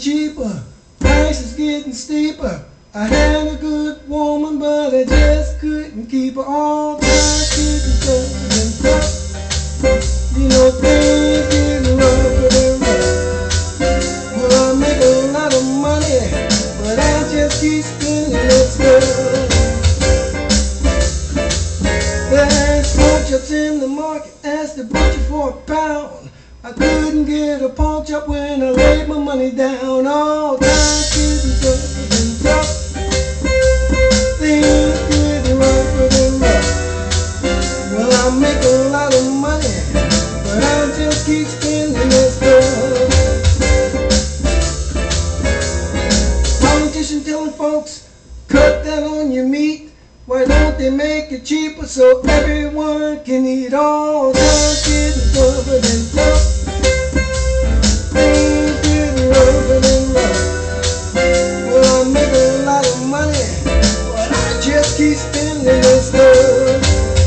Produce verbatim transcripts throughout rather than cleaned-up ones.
cheaper, price is getting steeper. I had a good woman, but I just couldn't keep her. All time getting tougher and tough. You know things getting rougher and rough. Well, I make a lot of money, but I just keep spending that stuff. There's pork chops in the market, asked the butcher for a pound. I couldn't get a pork chop when I laid my money down. All time getting tougher and tough. Things getting rougher than rough. Well, I make a lot of money, but I just keep spending that stuff. Politician telling folks, cut that on your meat. Why don't they make it cheaper so everyone can eat? All time getting tougher than tough. Things getting rougher than rough. Well, I make a lot of money, but I just keep spending that stuff.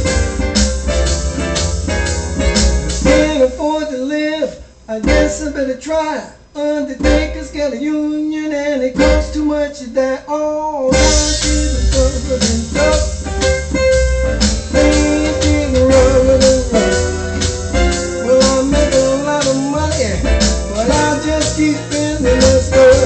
Can't afford to live, I guess I better try. Undertakers got a union and it costs too much to die. All time getting tougher than tough. Things getting rougher than rough. Well, I make a lot of money, but I just keep spending that stuff.